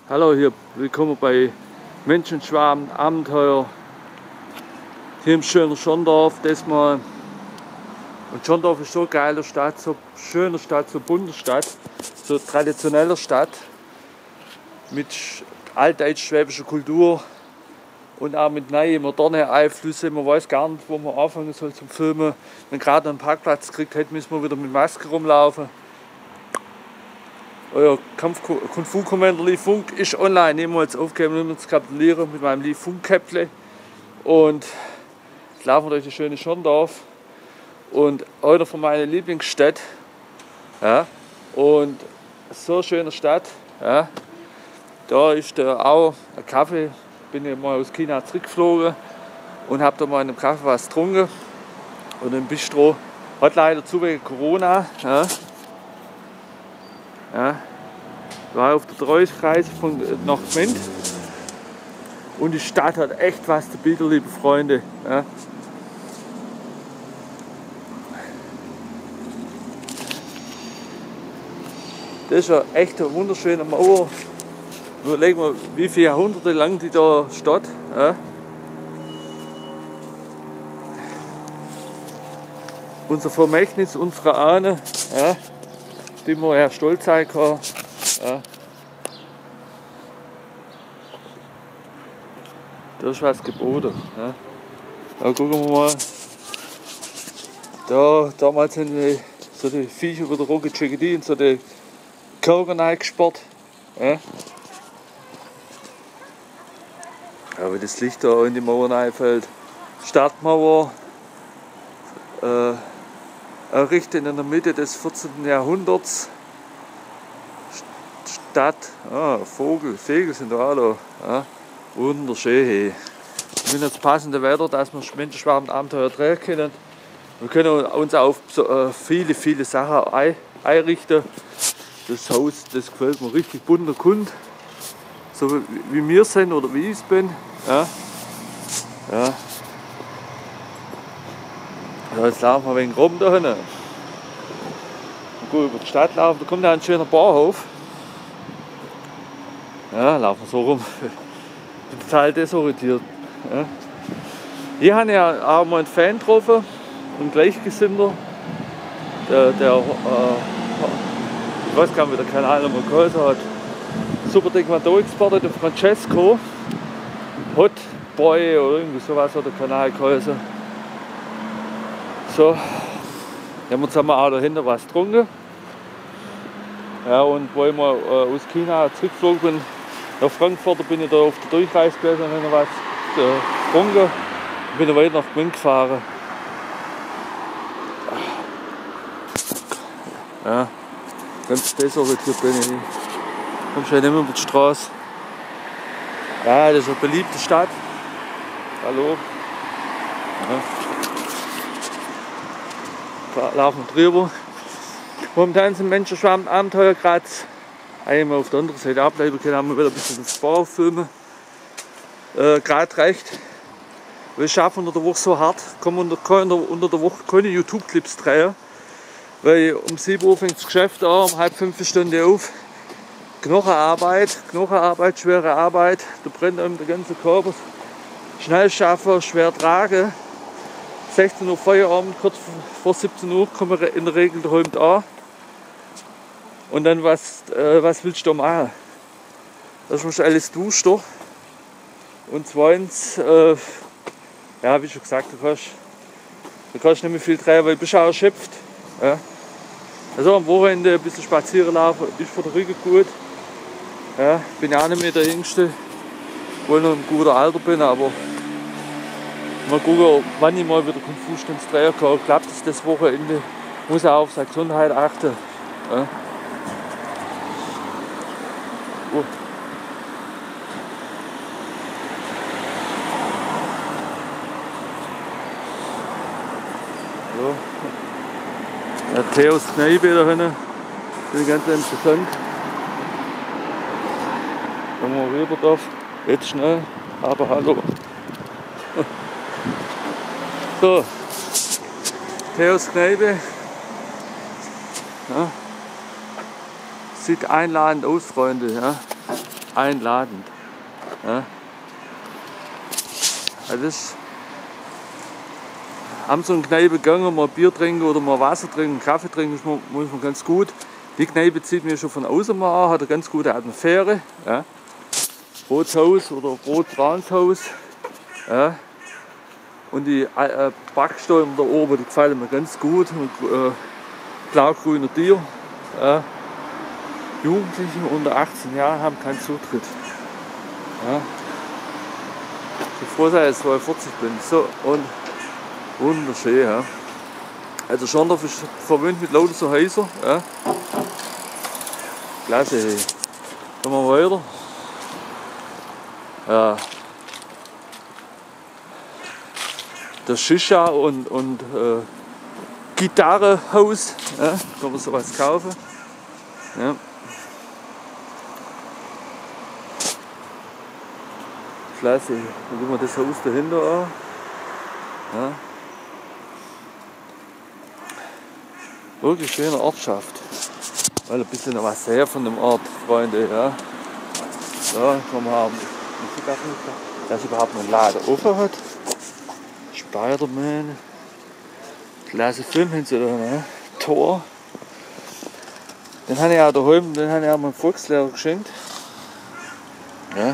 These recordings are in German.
Hallo, hier willkommen bei Menschenschwarm Abenteuer hier im schönen Schorndorf. Und Schorndorf ist so eine geile Stadt, so schöne Stadt, so bunte Stadt, so traditionelle Stadt mit altdeutsch-schwäbischer Kultur und auch mit neuen, modernen Einflüssen. Man weiß gar nicht, wo man anfangen soll zum Filmen. Wenn gerade einen Parkplatz gekriegt hätte, müssen wir wieder mit Maske rumlaufen. Euer Kung-Fu-Commander Lee Funk ist online. Nehmen wir jetzt aufgegeben, um zu kapitulieren mit meinem Lee Funk-Käpple. Und jetzt laufen wir durch die schöne Schorndorf. Und einer von meinen Lieblingsstädten. Ja, und so eine schöne Stadt. Ja, da ist auch ein Kaffee. Bin ich mal aus China zurückgeflogen und habe da mal in einem Kaffee was getrunken. Und im Bistro hat leider zu wegen Corona. Ja. Ja, war auf der Treuereise nach Gmünd und die Stadt hat echt was zu bieten, liebe Freunde. Ja. Das ist ja echt eine wunderschöne Mauer. Überlegen wir, wie viele Jahrhunderte lang die da steht. Ja. Unser Vermächtnis, unsere Ahnen. Ja. Die wir ja stolz sein können. Ja. Da ist was geboten. Ja. Da gucken wir mal. Da, damals sind so die Viecher über der Rocket in so die Körner eingesperrt. Ja. Ja, wie das Licht da in die Mauern einfällt. Stadtmauer. Errichtet in der Mitte des 14. Jahrhunderts. Stadt, Vögel sind da alle. Ja, wunderschön. Hey. Wir haben jetzt passende Wetter, dass wir Menschenschwarm Abenteuer drehen können. Wir können uns auf so, viele Sachen einrichten. Das Haus, das gefällt mir richtig bunt und bunt. So wie wir sind oder wie ich es bin. Ja. Ja. Ja, jetzt laufen wir ein wenig rum da hinten. Gut über die Stadt laufen, da kommt ja ein schöner Bauhof. Ja, laufen wir so rum. Ich bin total desorientiert. Ja. Hier habe ich ja auch mal einen Fan getroffen, einen Gleichgesinnter. Ich weiß gar nicht, wie der Kanal nochmal geheißen hat. Super Taekwondo-Experte, der Francesco. Hot Boy oder irgendwie sowas hat der Kanal geheißen. So, haben wir zusammen auch dahinter was getrunken. Ja, und wo ich mal aus China zurückgeflogen bin, nach Frankfurt, bin ich da auf der Durchreise gewesen und habe was getrunken und bin dann weiter nach Gmünd gefahren. Ja, ganz desorientiert bin ich. Komm schon nicht mehr über die Straße. Ja, das ist eine beliebte Stadt. Hallo. Ja. Laufen wir drüber. Momentan sind Menschenschwarm Abenteuer gerade einmal auf der anderen Seite abbleiben können, haben wir wieder ein bisschen das Bau filmen. Gerade recht. Wir schaffen unter der Woche so hart, können unter der Woche keine YouTube-Clips drehen. Weil um 7 Uhr fängt das Geschäft an, um halb 5 Stunden auf. Knochenarbeit, schwere Arbeit, da brennt einem der ganze Körper. Schnell schaffen, schwer tragen. 16 Uhr Feierabend, kurz vor 17 Uhr kommen wir in der Regel daheim an. Und dann was willst du da machen? Das musst du alles duschen. Und zweitens, ja, wie schon gesagt, du kannst nicht mehr viel drehen, weil du bist auch erschöpft. Ja. Also am Wochenende ein bisschen spazieren laufen ist für den Rücken gut. Ja, bin ja auch nicht mehr der Jüngste, obwohl ich noch im guten Alter bin, aber mal gucken, wann ich mal wieder Kung-Fu-Stunde drehen kann. Klappt es das Wochenende? Muss auch auf seine Gesundheit achten. Ja. Oh. So. Ja, Theos Kneipe da hinten. Das ist ganz interessant. Wenn man rüber darf. Jetzt schnell, aber hallo. So, Theos Kneipe. Ja. Sieht einladend aus, Freunde. Ja. einladend. Ja. Also das haben so eine Kneipe gegangen, mal Bier trinken oder mal Wasser trinken, Kaffee trinken, ist manchmal ganz gut. Die Kneipe zieht mir schon von außen mal an, hat eine ganz gute Atmosphäre. Ja. Bootshaus oder Brotbranshaus. Ja. Und die Backstollen da oben, die gefallen mir ganz gut. Blau-grüner Tier. Ja. Jugendliche unter 18 Jahren haben keinen Zutritt. Ja. Ich bin froh, dass ich 42 bin. So, und wunderschön. Ja. Also Schorndorf ist verwöhnt mit lauter so Häusern. Ja. Klasse. Hey. Gehen wir weiter. Ja. Das Shisha und Gitarrenhaus. Ja. Kann man sowas kaufen. Ja. Klasse. Dann gucken wir das Haus dahinter an. Ja. Wirklich schöne Ortschaft. Weil ein bisschen noch was her von dem Ort, Freunde. Ja. So, kann man haben. Dass überhaupt noch einen Laden offen hat. Spider-Man. Klasse Film haben sie da, ne? Tor. Den habe ich auch daheim, den habe ich auch meinem Volkslehrer geschenkt. Ja.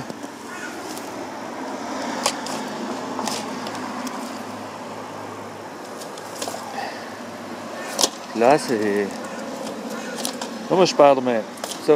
Klasse, hey. Nochmal Spider-Man. So.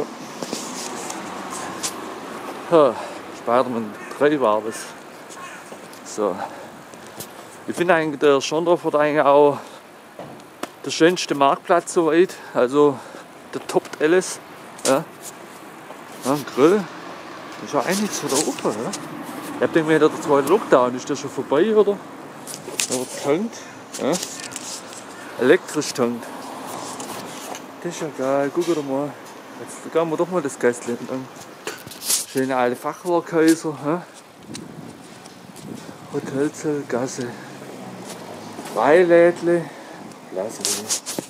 Ja, Spider-Man 3 war das. So. Ich finde eigentlich, der Schorndorf hat eigentlich auch der schönste Marktplatz soweit. Also der toppt alles. Ja. Ja, ein Grill. Ist ja eigentlich so da oben. Ja. Ich hab gedacht, der zweite Lockdown, ist der schon vorbei, oder? Der wird getankt. Ja. Elektrisch tankt. Das ist ja geil, guck doch mal. Jetzt gehen wir doch mal das Gästchen an. Schöne alte Fachwerkhäuser. Ja. Hotelzell, Gasse. Freilädle. Klasse.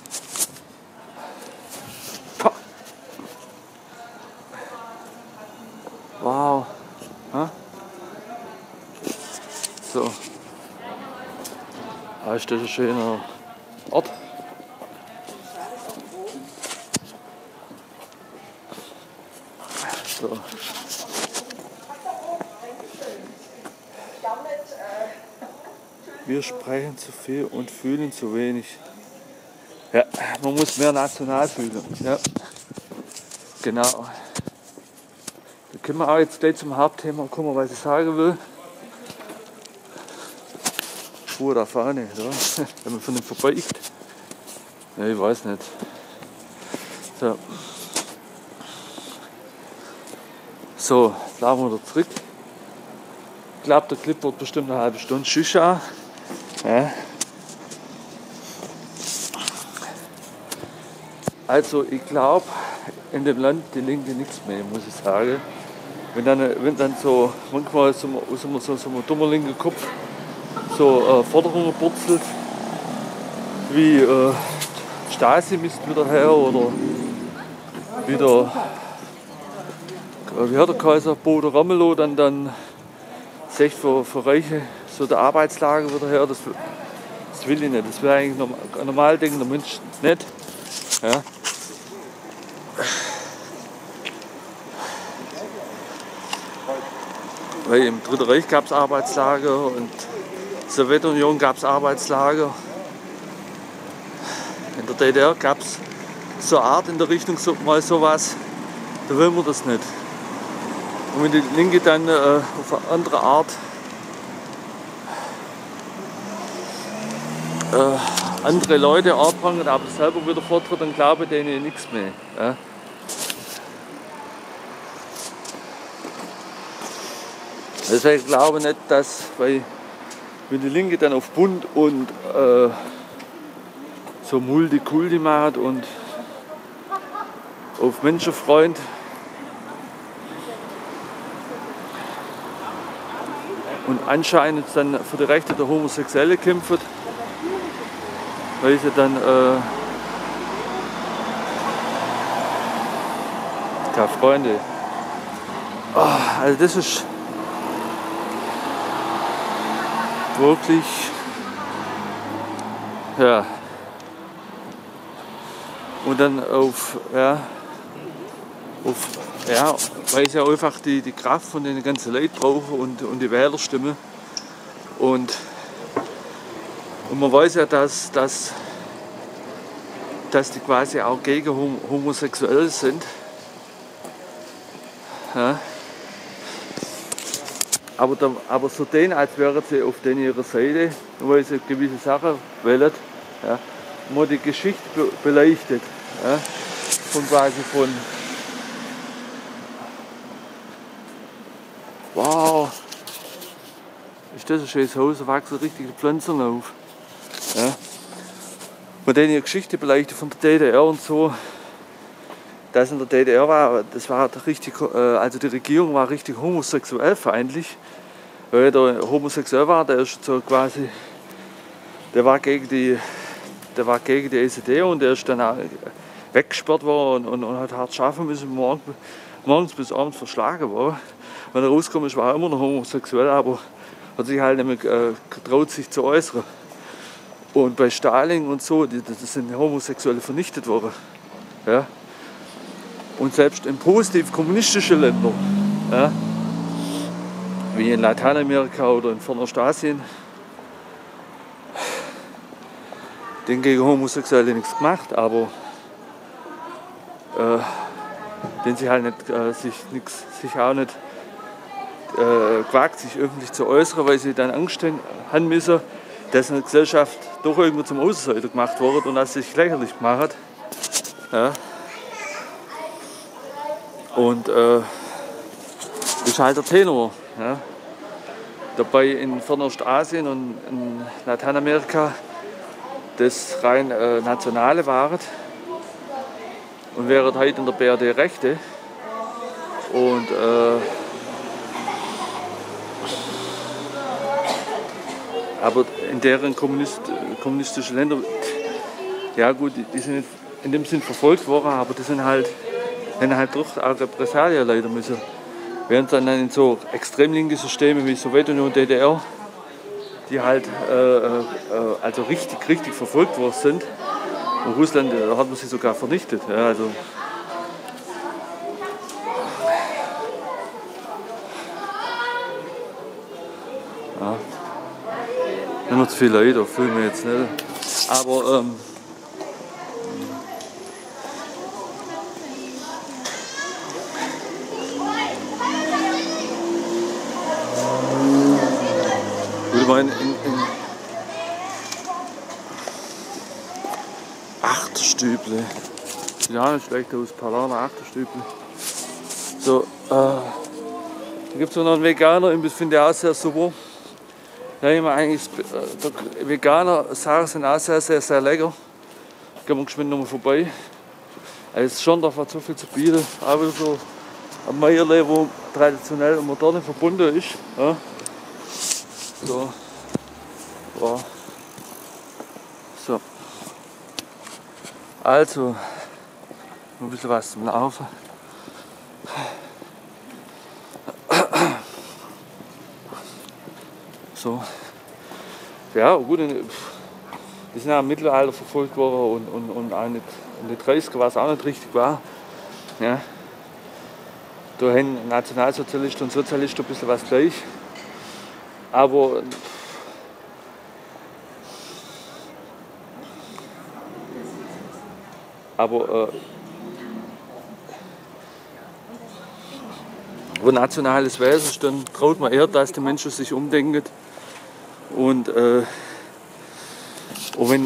Pah. Wow. Ja. So. Ah, ist das ein schöner Ort. So. Wir sprechen zu viel und fühlen zu wenig. Ja, man muss mehr national fühlen. Ja. Genau. Da können wir auch jetzt gleich zum Hauptthema kommen, was ich sagen will. Schuhe da vorne, ja. Wenn man von dem vorbeigeht. Ja, ich weiß nicht. So. So, jetzt laufen wir wieder zurück. Ich glaube, der Clip wird bestimmt eine halbe Stunde. Shisha. Ja. Also ich glaube, in dem Land die Linke nichts mehr, muss ich sagen. Wenn dann so manchmal so ein dummer linker Kopf so Forderungen purzelt, wie Stasi misst wieder her oder wieder, wie hat der Kaiser, Bodo Ramelow, dann sagt für Reiche so der Arbeitslage wieder her, das will ich nicht, das wäre eigentlich ein normal denkender Mensch nicht. Ja. Weil im Dritten Reich gab es Arbeitslager und in der Sowjetunion gab es Arbeitslager. In der DDR gab es so eine Art in der Richtung so, mal sowas, da will man das nicht. Und wenn die Linke dann auf eine andere Art andere Leute anprangert, aber selber wieder forttritt, dann glaube ich denen nichts mehr. Ja. Deswegen glaube ich nicht, dass, weil wenn die Linke dann auf Bund und so Multikulti macht und auf Menschenfreund, und anscheinend dann für die Rechte der Homosexuellen kämpft, weil sie dann keine Freunde. Also das ist wirklich, ja. Und dann weil ich ja einfach die Kraft von den ganzen Leuten brauche und die Wählerstimme. Und man weiß ja, dass die quasi auch gegen Homosexuelle sind. Ja. Aber so den, als wären sie auf ihrer Seite, weil sie gewisse Sachen wählen, ja, man die Geschichte beleuchtet. Ja, von wow, ist das ein schönes Haus, da wachsen richtige Pflanzen auf. Ja. Von denen die Geschichte beleuchtet von der DDR und so, dass in der DDR war, das war richtig, also die Regierung war richtig homosexuell feindlich, weil der homosexuell war, der ist so quasi, der war gegen die SED und der ist dann auch weggesperrt worden und hat hart schaffen müssen, morgens bis abends verschlagen worden. Wenn er rausgekommen ist, war er immer noch homosexuell, aber hat sich halt nicht mehr getraut, sich zu äußern. Und bei Stalin und so, das sind Homosexuelle vernichtet worden. Ja. Und selbst in positiv kommunistischen Ländern, ja, wie in Lateinamerika oder in Fernostasien, denen gegen Homosexuelle nichts gemacht, aber denen sie halt nicht, sich auch nicht gewagt, sich öffentlich zu äußern, weil sie dann Angst haben müssen, dass eine Gesellschaft doch irgendwo zum Außenseiter gemacht wird und dass sie sich lächerlich gemacht hat. Ja. Und das ist halt der Tenor. Ja. Dabei in Fernostasien und in Lateinamerika das rein nationale waren und während heute in der BRD Rechte. Und aber in deren kommunistischen Ländern, ja gut, die sind in dem Sinn verfolgt worden, aber die sind halt doch auch Repressalien leiden müssen. Während dann in so extrem linke Systeme wie Sowjetunion und DDR, die halt also richtig verfolgt worden sind. Und Russland, da hat man sie sogar vernichtet. Ja, also ja. Nicht mehr zu viele Leute, fühlen wir jetzt nicht. Aber ich meine, in Achterstüble, sieht auch nicht schlecht aus, Palana Achterstüble. So, da gibt es noch einen Veganer, das finde ich auch sehr super. Ja, ich meine, eigentlich Veganer Sachen sind auch sehr lecker. Gehen wir geschwind nochmal vorbei. Also schon, da hat so viel zu bieten. Auch wieder so ein Meierle, wo traditionell und modern verbunden ist. Ja. So. Wow. So. Also, ein bisschen was zum Laufen. So. Ja, gut, die sind auch im Mittelalter verfolgt worden und auch nicht, in den 30er war es auch nicht richtig wahr. Ja. Da haben Nationalsozialisten und Sozialisten ein bisschen was gleich. Aber wo nationales Wesen ist, dann traut man eher, dass die Menschen sich umdenken. Und wenn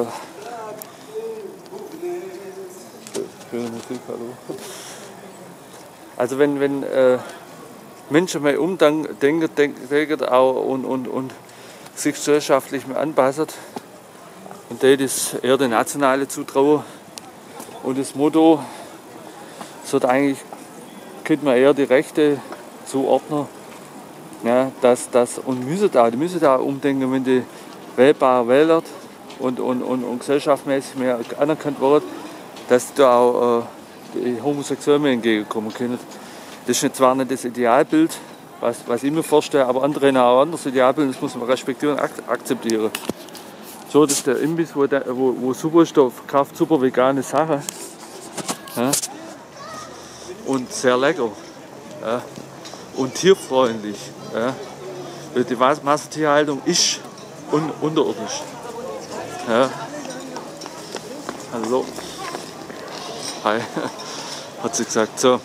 Musik, hallo. Also wenn Menschen mehr umdenken auch und sich gesellschaftlich mehr anpassen, und das ist eher der nationale Zutrauen. Und das Motto sollte eigentlich, könnte man eher die Rechte zuordnen, ja, und die müssen da umdenken, wenn die wählbar wählen und gesellschaftsmäßig mehr anerkannt wird, dass da auch die Homosexuellen mehr entgegenkommen können. Das ist zwar nicht das Idealbild, was ich mir vorstelle, aber andere haben auch ein anderes Idealbild, das muss man respektieren und akzeptieren. So, das ist der Imbiss, wo super ist, der verkauft super vegane Sachen. Ja? Und sehr lecker. Ja? Und tierfreundlich. Ja? Die Massentierhaltung ist unterirdisch. Ja? Hallo. Hi. Hat sie gesagt. So.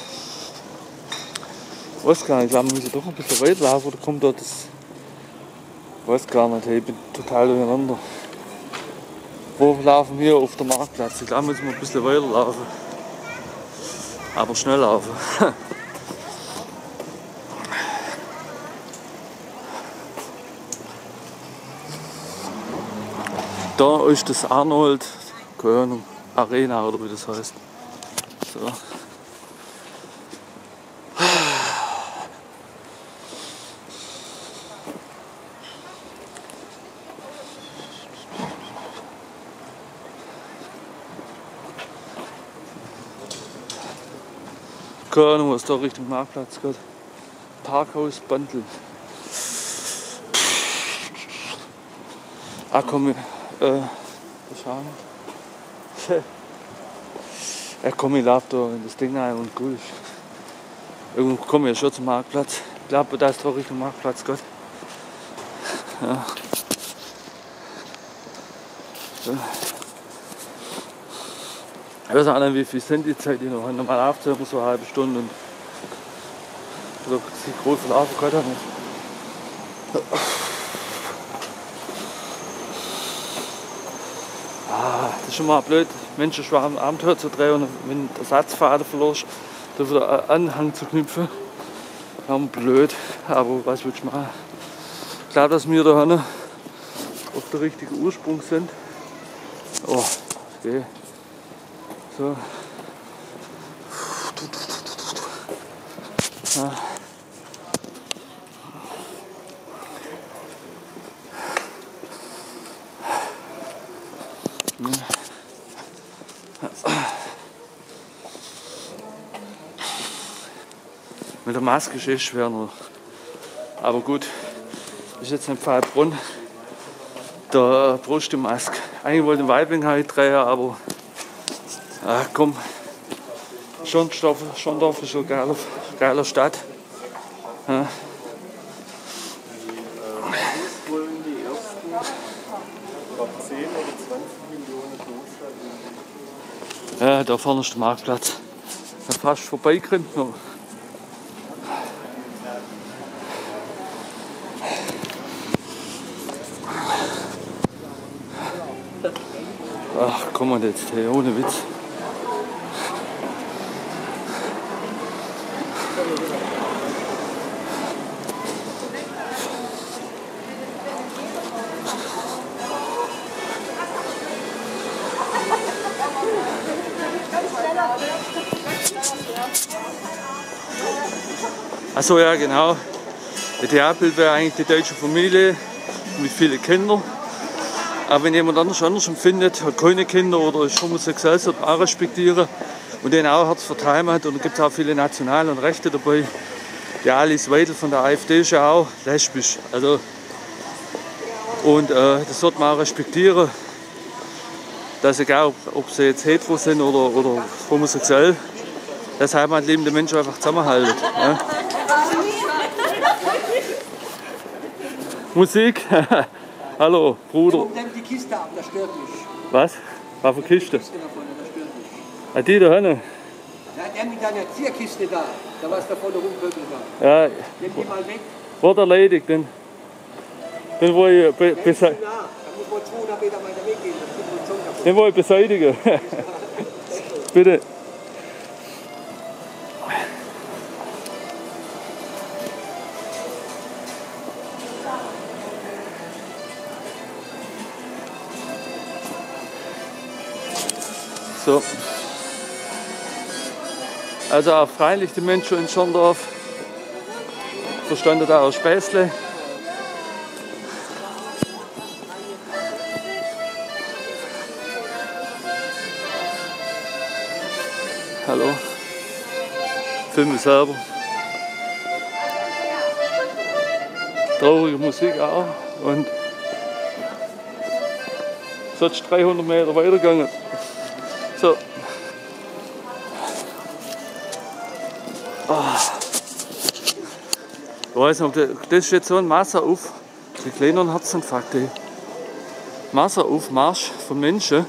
Ich weiß gar nicht, ich glaube, wir müssen doch ein bisschen weiterlaufen, oder kommt da das? Ich weiß gar nicht, ich bin total durcheinander. Wo laufen wir? Auf dem Marktplatz? Ich glaube, müssen wir ein bisschen weiterlaufen. Aber schnell laufen. Da ist das Arnold, keine Ahnung, Arena oder wie das heißt. So. Keine Ahnung, was da Richtung Marktplatz geht. Parkhaus Bandl. Ah komm, schauen. Ja komm, ich laufe da in das Ding rein und gut ist. Irgendwo komme ich ja schon zum Marktplatz. Ich glaube, da ist da Richtung Marktplatz geht. Ja. So. Ich weiß auch nicht, wie viel sind die Zeit, die noch haben. Normal aufzählen wir so eine halbe Stunde und so die große Laufe geht auch nicht. Das ist schon mal blöd, Menschen schweren Abenteuer zu drehen und wenn der Ersatzfaden verlierst, da wieder einen Anhang zu knüpfen. Ja, blöd, aber was willst du machen? Ich glaube, dass wir da auf der richtigen Ursprung sind. Oh, okay. So. Ja. Mit der Maske ist es schwer nur. Aber gut, ist jetzt nicht Pfahlbrunn. Der Brustmaske. Eigentlich wollte ich den Weibling halt drehen, aber komm. Schondorf ist eine geile Stadt. Ja. Ja, da vorne ist der Marktplatz. Da fast vorbeigerannt noch. Ach, komm mal jetzt, hey, ohne Witz. Achso, ja genau. Idealbild wäre eigentlich die deutsche Familie mit vielen Kindern. Aber wenn jemand anders empfindet, hat keine Kinder oder ist homosexuell, sollte man auch respektieren. Und den auch Herz für die Heimat. Und da gibt es auch viele Nationale und Rechte dabei. Die Alice Weidel von der AfD ist ja auch lesbisch. Also, und das sollte man auch respektieren. Dass egal, ob sie jetzt hetero sind oder homosexuell, dass heimatliebende Menschen einfach zusammenhalten. Ja. Musik? Hallo, Bruder. Nimm die Kiste ab, das stört mich. Was? Was für Kiste? Die Kiste davon, das stört mich. Ah, die da hinten? Ja, der mit deiner Zierkiste da, da war es da vorne rumpöbelt da. Ja, Nimm die mal weg. wird erledigt. Den wo ich Der ist zu nah. Da muss man 200 Meter weiter weggehen, das gibt man schon kaputt. den wo ich beseitigen. Bitte. So. Also auch freilich die Menschen in Schondorf verstanden da auch Späßle. Hallo. Film mich selber. Traurige Musik auch. Und sonst 300 Meter weitergegangen. So. Ich weiß nicht, das ist jetzt so ein Masserauf, ein kleiner Herzinfarkt. Masseraufmarsch von Menschen.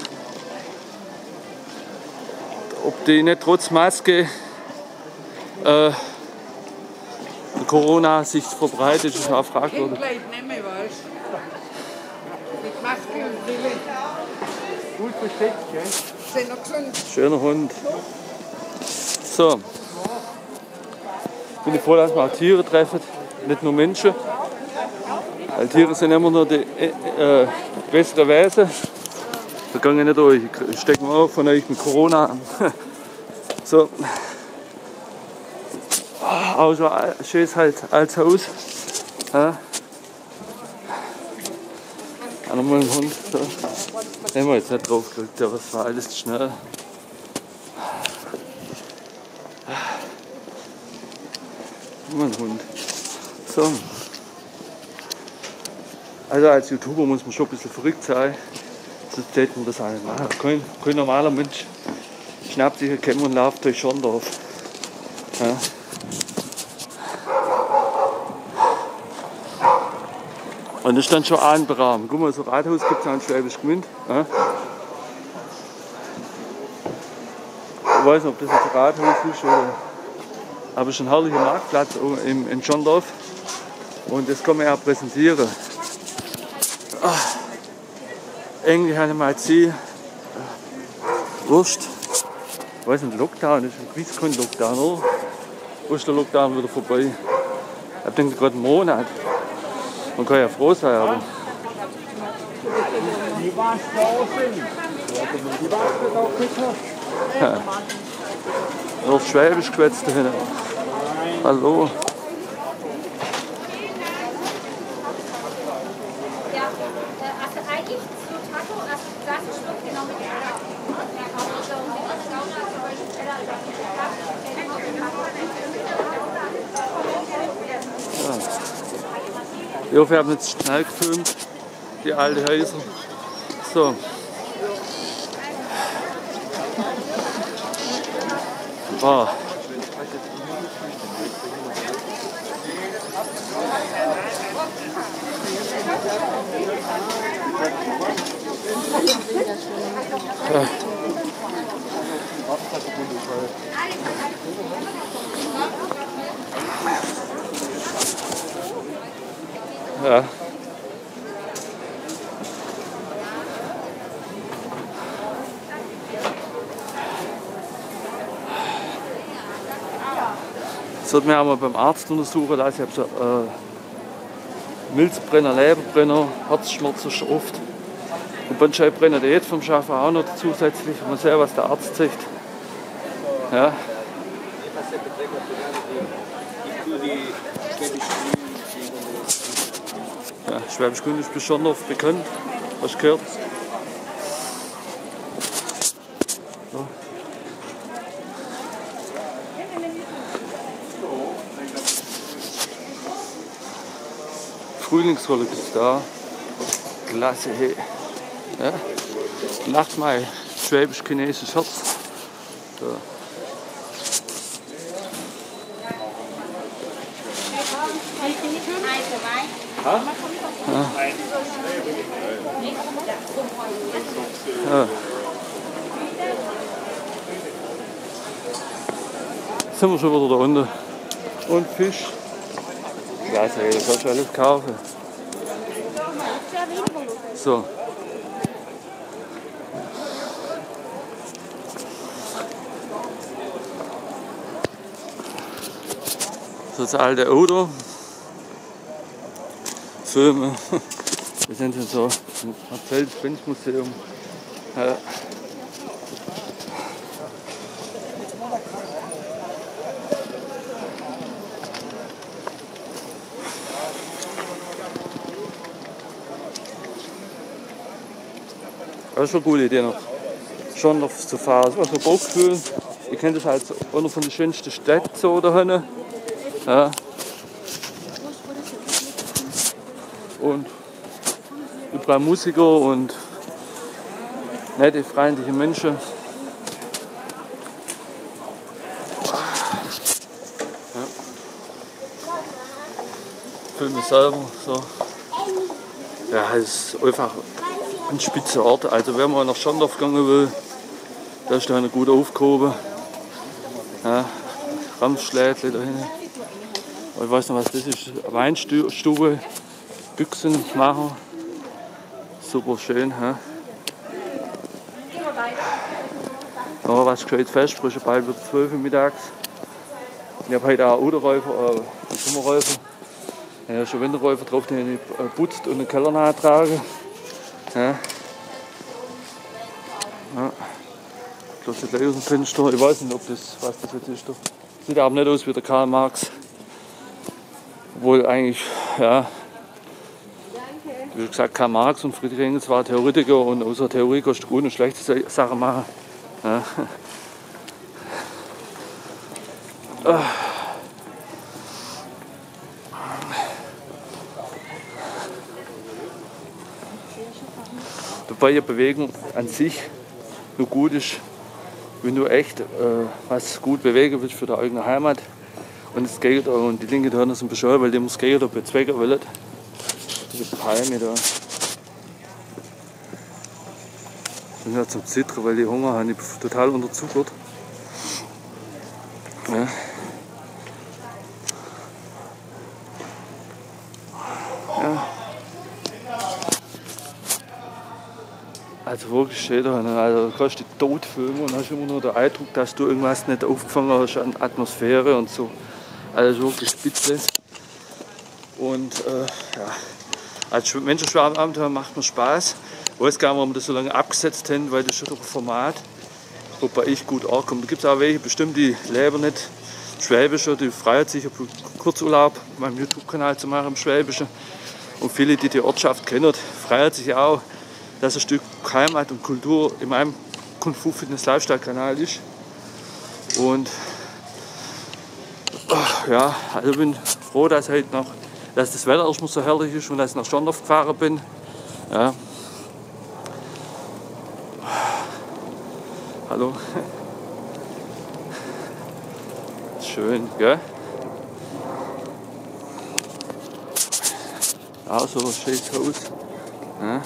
Ob die nicht trotz Maske Corona sich verbreitet, ist auch fragwürdig. Gut versteckt, gell? Schöner Hund. So. Bin ich froh, dass wir auch Tiere treffen, nicht nur Menschen. Weil Tiere sind immer nur die bessere Wesen. Da gehen wir nicht durch. Ich stecke mir auf von euch mit Corona an. So. Auch so schönes halt als Haus. Ja. Auch nochmal ein Hund. So. Den haben wir jetzt nicht drauf gekriegt, aber es war alles zu schnell. Nur ein Hund. So. Also als YouTuber muss man schon ein bisschen verrückt sein. Sonst täte man das auch nicht machen. Kein normaler Mensch schnappt sich eine Kämme und läuft durch Schorndorf. Ja. Und das ist dann schon atemberaubend. Guck mal, so ein Rathaus gibt es auch in Schwäbisch Gmünd. Ja. Ich weiß nicht, ob das jetzt ein Rathaus ist oder. Aber es ist ein herrlicher Marktplatz in Schorndorf. Und das kann man ja präsentieren. Eigentlich habe ich mal gesehen, Wurst. Ich weiß nicht, Lockdown, das ist kein Lockdown, oder? Wo ist der Lockdown wieder vorbei? Ich denke gerade einen Monat. Man kann ja froh sein, aber. Die waren draußen. Die waren auch bitte. Ja. Noch Schwäbisch geschwätzt da hinten. Hallo. Ja, also eigentlich so Taco, also klassisch wird genau mit Ich hoffe, ich habe nicht schnell gefilmt, die alten Häuser. So. Wow. Ja. Ja. Das wird mir auch mal beim Arzt untersuchen lassen. Ich habe so Milzbrenner, Leberbrenner, Herzschmerzen schon oft. Und Bandscheibbrenner Diät vom Schaffen auch noch zusätzlich. Mal sehen, was der Arzt sagt. Ja. Ja, Schwäbisch Gmünd ist besonders bekannt. Hast du gehört? So. Frühlingsrolle ist da. Klasse, hey. Ja. Nachtmai, schwäbisch-chinesisches Herz. So. Ja. Ja. Jetzt sind wir schon wieder da unten. Und Fisch. Klasse, das kannst du alles kaufen. So. Das alte Auto. Filme. Wir sind jetzt so im Marcel-Benz-Museum. Ja. Das ist schon eine gute Idee noch. Schon noch zu fahren. Also Burgkühl. Ihr kennt das als einer von den schönsten Städten so da hinten. Ja. und überall Musiker und nette, freundliche Menschen. Ja. Fühle mich selber so. Ja, es ist einfach ein spitzer Ort. Also wenn man nach Schandorf gegangen will, da ist da gut aufgehoben. Ja, Ramschlädle da hinten. Ich weiß noch, was das ist. Weinstube, Büchsen machen. Super schön. Ja. Aber was gescheit Festbrüche, bald wird 12 Uhr mittags. Ich habe heute auch Autoräufer, Sommerräufer. Ja, schon Winterräufer drauf, den ich putzt und den Keller nachtrage. Ja. Ja. Das sieht gleich aus dem Fenster. Ich weiß nicht, was das jetzt ist. Sieht aber nicht aus wie der Karl Marx. Obwohl eigentlich, ja, wie gesagt, Karl Marx und Friedrich Engels waren Theoretiker und außer Theorie kannst du gute und schlechte Sachen machen. Ja. Wobei ja Bewegung an sich nur gut ist, wenn du echt was gut bewegen willst für deine eigene Heimat. Und das Gegenteil, und die Linke da sind bescheuert, weil die muss Gegenteil bezwecken wollen. Diese Palme da. Ich bin ja zum Zittern, weil die Hunger haben, ich bin total unterzuckert. Ja. Ja. Also wirklich schön da, also du kannst dich tot filmen und hast immer nur den Eindruck, dass du irgendwas nicht aufgefangen hast an Atmosphäre und so. Also wirklich spitze. Und ja, als Menschenschwarmabenteuer macht mir Spaß. Ich weiß gar nicht, warum wir das so lange abgesetzt haben, weil das schon durch ein Format, wobei ich gut ankomme. Da gibt es auch welche, bestimmt die leben nicht Schwäbische, die freuen sich auf Kurzurlaub auf meinem YouTube-Kanal zu machen im Schwäbischen. Und viele, die die Ortschaft kennen, freuen sich auch, dass ein Stück Heimat und Kultur in meinem Kung Fu Fitness Lifestyle Kanal ist. Und ja, also bin froh, dass das Wetter erstmal so herrlich ist und dass ich nach Schandorf gefahren bin. Ja. Hallo. Schön, gell? Ja, so ein schönes Haus. Ja.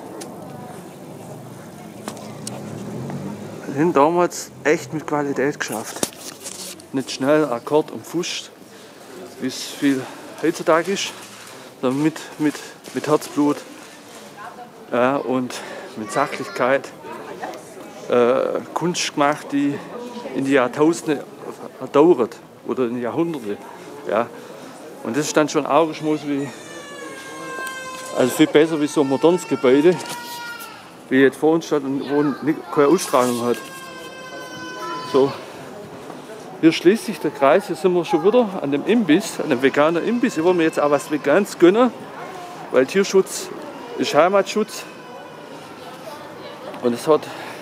Wir haben damals echt mit Qualität geschafft. Nicht schnell, Akkord und Fuß, wie es viel heutzutage ist, sondern mit Herzblut und mit Sachlichkeit. Kunst gemacht, die in die Jahrtausende dauert oder in die Jahrhunderte. Ja. Und das ist dann schon Augenschmaus also viel besser wie so ein modernes Gebäude, wie jetzt vor uns steht und wo keine Ausstrahlung hat. So. Hier schließt sich der Kreis, hier sind wir schon wieder an dem Imbiss, an dem veganen Imbiss. Ich wollte mir jetzt auch was Veganes gönnen, weil Tierschutz ist Heimatschutz. Und es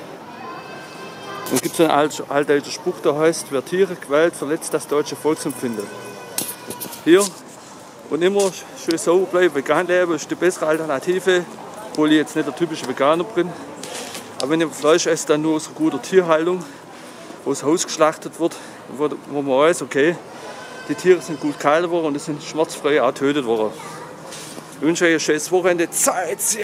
gibt so einen altdeutscher Spruch, der heißt, wer Tiere quält, verletzt das deutsche Volksempfinden. Hier und immer schön sauber bleiben, vegan leben, ist die bessere Alternative, obwohl ich jetzt nicht der typische Veganer bin. Aber wenn ich Fleisch esse, dann nur aus einer guten Tierhaltung, wo das Haus geschlachtet wird, wo man weiß, okay, die Tiere sind gut gehalten worden und es sind schmerzfrei auch getötet worden. Ich wünsche euch ein schönes Wochenende. Zeit!